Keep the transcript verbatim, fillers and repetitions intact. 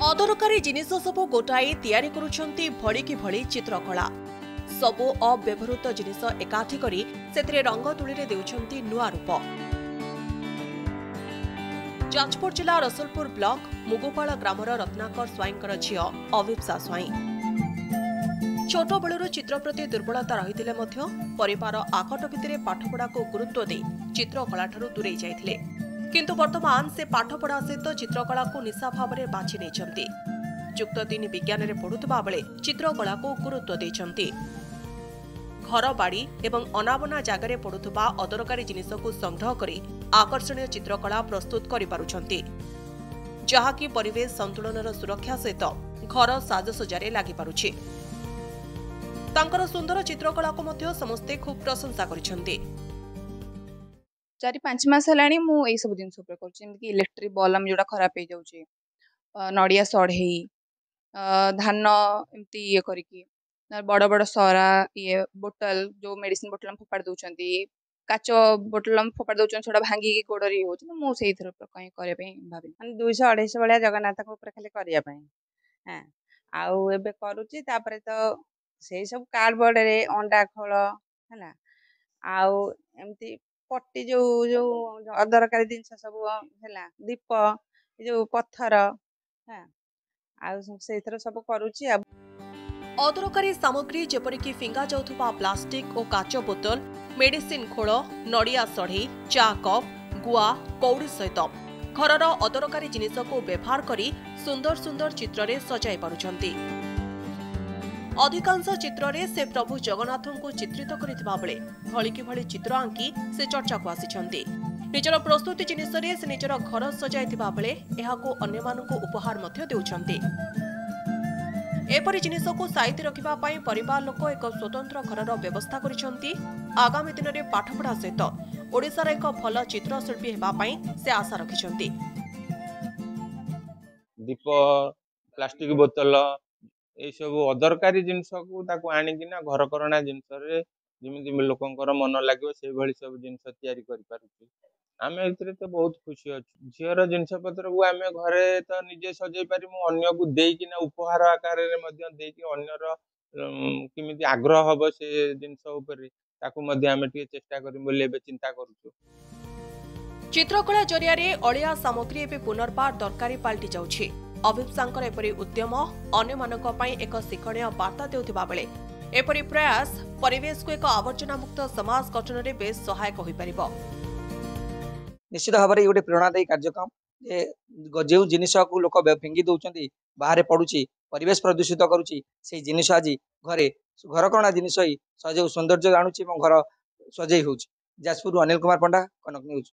अदरकारी जिनिस सब गोटाई तैयारी करुछंती भड़ी की भड़ी चित्रकला सबु अव्यवहृत जिनिस एकाठी करी सेतिरे रंग तुली रे देउछंती नुआ रूप। जाजपुर जिला रसुलपुर ब्लॉक मुगुपाल ग्रामर रत्नाकर स्वाईंकर झियो अभिप्सा स्वाई छोट बेलू चित्र प्रति दुर्बलता रही परिवार आकट भितर पाठपढ़ा को गुरुत्व दे चित्रकला ठारू दूरे जाइथिले किंतु वर्तमान से पाठपढ़ा सहित चित्रकला को निशा भाव में बाछि नेछंती। जुक्त तीन विज्ञान में पढ़ुवा बेले चित्रकला को गुरुत्व देछंती। घर बाड़ी एवं अनाबना जगार पड़ुवा अदरकारी जिनिस को संग्रह करी आकर्षणीय चित्रकला प्रस्तुत करि पारुछंती, जहाँकि परिवेश संतुलनर सुरक्षा सहित घर साजसज्जारे लागि पारुछि। तांकर सुंदर चित्रकला को मध्य समस्ते खूब प्रशंसा करिसेंती। चारि पांच मास हेलाणी मु एई सब जिंस ऊपर करछि, जेमि कि इलेक्ट्रिक बल्ब जोडा खराब हे जाउछि, नडिया सढेई, धान एमती ये करिकि बड़ बड़ सरा ये बोतल जो मेडिसिन बोतल फोपाड़ दउछंती, काच बोतल फोपाड़ दउछंती, छोडा भांगी की गोडरी होछि। मु सेही थर कहीं करे पई भाबि माने दो सौ दो सौ पचास बळिया जगन्नाथ को ऊपर खाली करिया पई हां आउ एबे करूछि। तापरे तो सेही सब कार्डबोर्ड रे अंडा खोल हला आउ एमती पट्टी जो जो अदरकारी जिनस सब हला दीप जो पत्थर हां आउ सेही थर सब करूछि। अब अदरकारी सामग्री जेपरिक फिंगा जाउथुबा प्लास्टिक और काच बोतल, मेडिसिन खोल, नडिया सढ़ई, चा कप, गुआ, कौड़ी सहित घरर अदरकारी जिनिस को व्यवहार करी सुंदर सुंदर चित्र रे सजाई पारुछंती। अधिकांश चित्र रे से प्रभु जगन्नाथों को चित्रित करितबा बेले भली कि भली चित्र आंकी से चर्चा को आसिछंती। निजर प्रस्तुति जिनिस रे से निजर घर सजाइतिबा बेले एहाको अन्य मानकु उपहार मध्य देउछंती। एपरि जिनिस को साइति रखिबा पई परिवार लोक एक स्वतंत्र घरर व्यवस्था करिसंती। आगामी दिन में पाठपढ़ा सहित ओडिशार एक भल चित्रशिल्पी हेबा पई से आशा रखिसंती। दीप प्लास्टिक बोतल ये सब अदरकारी जिनस को ताको आनिकिना घर करना जिनस रे जिमिति लोकंकर मन लागियो से भली सब जिनस तयारी करि पारुछि। आमे एतरे तो बहुत खुशी अछि। झियर जिनस पत्र को आमे घरे तो निजे सजै पारिमु, अन्य को देई किना उपहार आकार रे मध्य देई कि अन्यर किमिति आग्रह हबो से जिनस ऊपर ताको मध्य आमे टिके चेष्टा करिमु बोले बे चिंता करूछु। चित्रकला जरिया रे अलिया सामग्री एबे पुनर्बार दरकारी पाल्टी जाउछि। अभिप्सांकर एपरि उद्यम अन्य मानक पई एक शिक्षणीय वार्ता देउथिबा बेले एपरि प्रयास परिवेश को एक आवर्जना मुक्त समाज गठन रे बेस सहायक होई परिबो। निश्चित भाव में गोटे प्रेरणादायी कार्यक्रम जो जिनिस को लोक फिंगी दौरान बाहर पड़ुची परिवेश प्रदूषित करुच्ची से जिनिस आज घरे घर कणा जिनिस ही सजै सौंदर्य आणुची घर सजै होउची। जाजपुर अनिल कुमार पंडा, कनक न्यूज।